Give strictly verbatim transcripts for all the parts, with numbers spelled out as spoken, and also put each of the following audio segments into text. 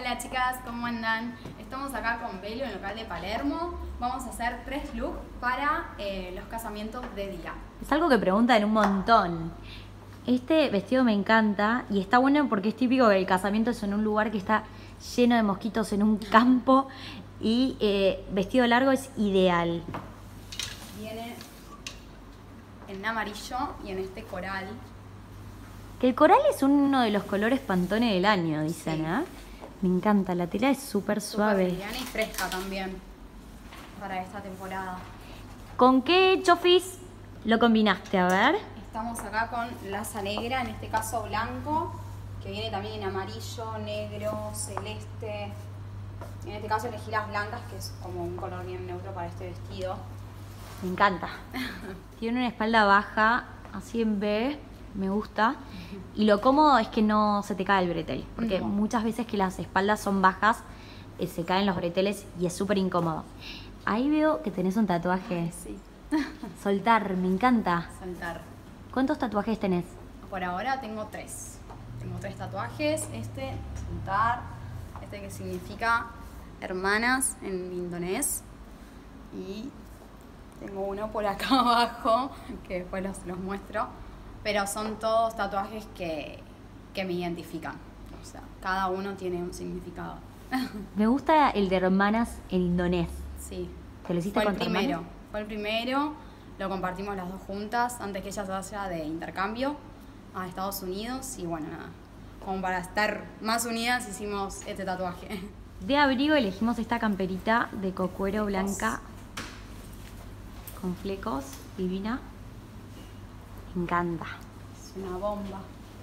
Hola chicas, ¿cómo andan? Estamos acá con Belu en el local de Palermo. Vamos a hacer tres looks para eh, los casamientos de día. Es algo que preguntan un montón. Este vestido me encanta y está bueno porque es típico que el casamiento es en un lugar que está lleno de mosquitos, en un campo, y eh, vestido largo es ideal. Viene en amarillo y en este coral. Que el coral es uno de los colores Pantone del año, dicen, Sí. ¿eh? Me encanta, la tela es súper suave. Súper liviana y fresca también para esta temporada. ¿Con qué chofis lo combinaste? A ver. Estamos acá con laza negra, en este caso blanco, que viene también en amarillo, negro, celeste. En este caso elegí las blancas, que es como un color bien neutro para este vestido. Me encanta. Tiene una espalda baja, así en B, me gusta. Y lo cómodo es que no se te cae el bretel, porque No. muchas veces que las espaldas son bajas, eh, se caen los breteles y es súper incómodo. Ahí veo que tenés un tatuaje. Sí. Soltar, me encanta. Soltar. ¿Cuántos tatuajes tenés? Por ahora tengo tres. Tengo tres tatuajes. Este, soltar. Este que significa hermanas en indonés. Y tengo uno por acá abajo, que después los, los muestro. Pero son todos tatuajes que, que me identifican. O sea, cada uno tiene un significado. Me gusta el de hermanas en indonés. Sí. ¿Te lo hiciste Fue con el tu hermana? primero. Fue el primero. Lo compartimos las dos juntas antes que ella se vaya de intercambio a Estados Unidos. Y bueno, nada. Como para estar más unidas hicimos este tatuaje. De abrigo elegimos esta camperita de cocuero blanca con flecos, divina. Me encanta. Es una bomba.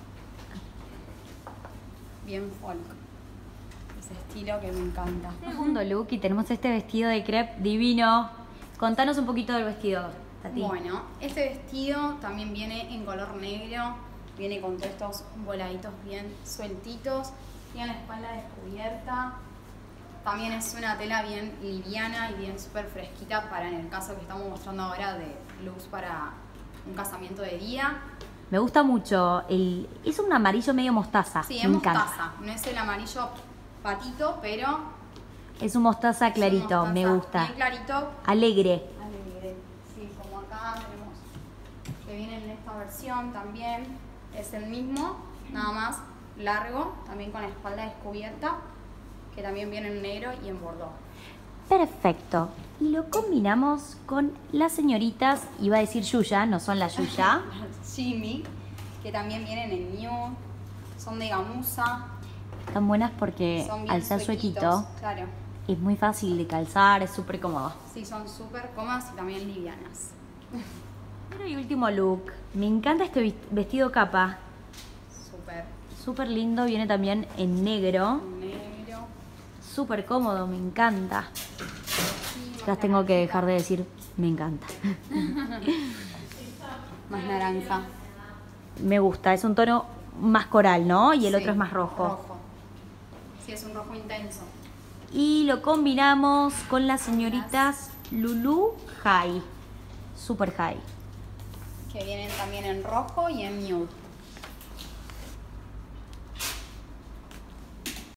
Bien folk. Ese estilo que me encanta. Segundo look y tenemos este vestido de crepe divino. Contanos un poquito del vestido, Tati. Bueno, este vestido también viene en color negro. Viene con todos estos voladitos bien sueltitos. Tiene la espalda descubierta. También es una tela bien liviana y bien súper fresquita para en el caso que estamos mostrando ahora de looks para un casamiento de día. Me gusta mucho. El... Es un amarillo medio mostaza. Sí, me es encanta. mostaza. No es el amarillo patito, pero Es un mostaza es un clarito, mostaza me gusta. bien clarito. Alegre. Alegre. Sí, como acá tenemos que viene en esta versión también. Es el mismo, nada más largo, también con la espalda descubierta, que también viene en negro y en bordó. Perfecto. Y lo combinamos con las señoritas, iba a decir Yuya, no son la Yuya. Jimmy, que también vienen en nude, son de gamuza, Están buenas porque son bien al ser suequitos, suequito claro. es muy fácil de calzar, es súper cómodo. Sí, son súper cómodas y también livianas. Pero y último look. Me encanta este vis- vestido capa. Súper Súper lindo, viene también en negro. negro. Súper cómodo, me encanta. Sí, Ya más tengo que naranjita. dejar de decir, me encanta. Más naranja. Me gusta, es un tono más coral, ¿no? Y el Sí, otro es más rojo. Rojo. Sí, es un rojo intenso. Y lo combinamos con las señoritas Lulu High. Super High. Que vienen también en rojo y en nude.